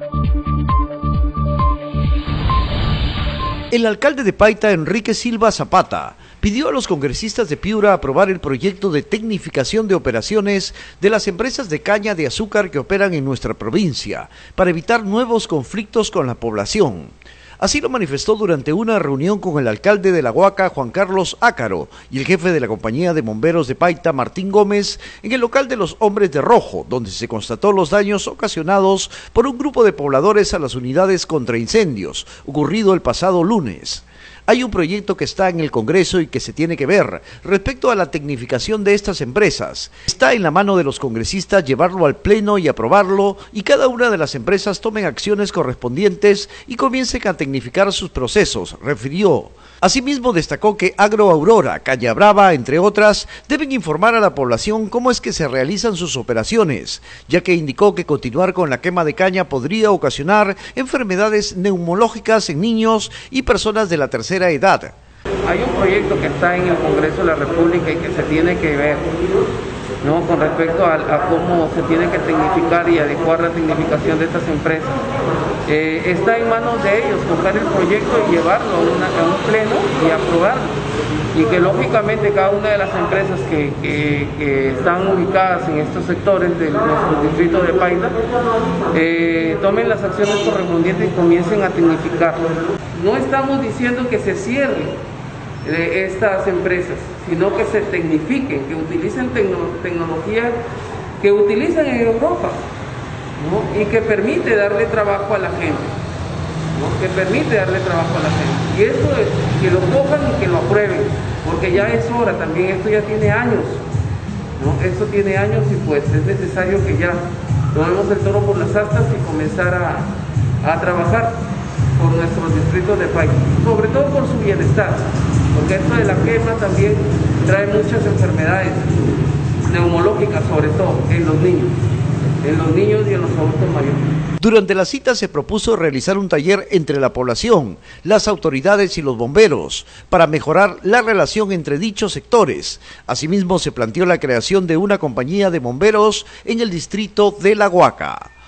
El alcalde de Paita, Enrique Silva Zapata, pidió a los congresistas de Piura aprobar el proyecto de tecnificación de operaciones de las empresas de caña de azúcar que operan en nuestra provincia, para evitar nuevos conflictos con la población. Así lo manifestó durante una reunión con el alcalde de La Huaca, Juan Carlos Ácaro, y el jefe de la compañía de bomberos de Paita, Martín Gómez, en el local de los Hombres de Rojo, donde se constató los daños ocasionados por un grupo de pobladores a las unidades contra incendios, ocurrido el pasado lunes. Hay un proyecto que está en el Congreso y que se tiene que ver respecto a la tecnificación de estas empresas. Está en la mano de los congresistas llevarlo al Pleno y aprobarlo, y cada una de las empresas tomen acciones correspondientes y comiencen a tecnificar sus procesos, refirió. Asimismo, destacó que Agro Aurora, Caña Brava, entre otras, deben informar a la población cómo es que se realizan sus operaciones, ya que indicó que continuar con la quema de caña podría ocasionar enfermedades neumológicas en niños y personas de la tercera edad. Hay un proyecto que está en el Congreso de la República y que se tiene que ver, ¿no?, con respecto a cómo se tiene que tecnificar y adecuar la tecnificación de estas empresas. Está en manos de ellos coger el proyecto y llevarlo a un pleno y aprobarlo. Y que lógicamente cada una de las empresas que están ubicadas en estos sectores de nuestro distrito de Paita tomen las acciones correspondientes y comiencen a tecnificar. No estamos diciendo que se cierren estas empresas, sino que se tecnifiquen, que utilicen tecnología que utilizan en Europa, ¿no?, y que permite darle trabajo a la gente, ¿no?, que permite darle trabajo a la gente. Y eso es que lo cojan y que lo aprueben, porque ya es hora también, esto ya tiene años, ¿no? Esto tiene años y pues es necesario que ya tomemos el toro por las astas y comenzar a trabajar por nuestros distritos de país, sobre todo por su bienestar, porque esto de la quema también trae muchas enfermedades neumológicas, sobre todo en los niños y en los adultos mayores. Durante la cita se propuso realizar un taller entre la población, las autoridades y los bomberos para mejorar la relación entre dichos sectores. Asimismo, se planteó la creación de una compañía de bomberos en el distrito de La Huaca.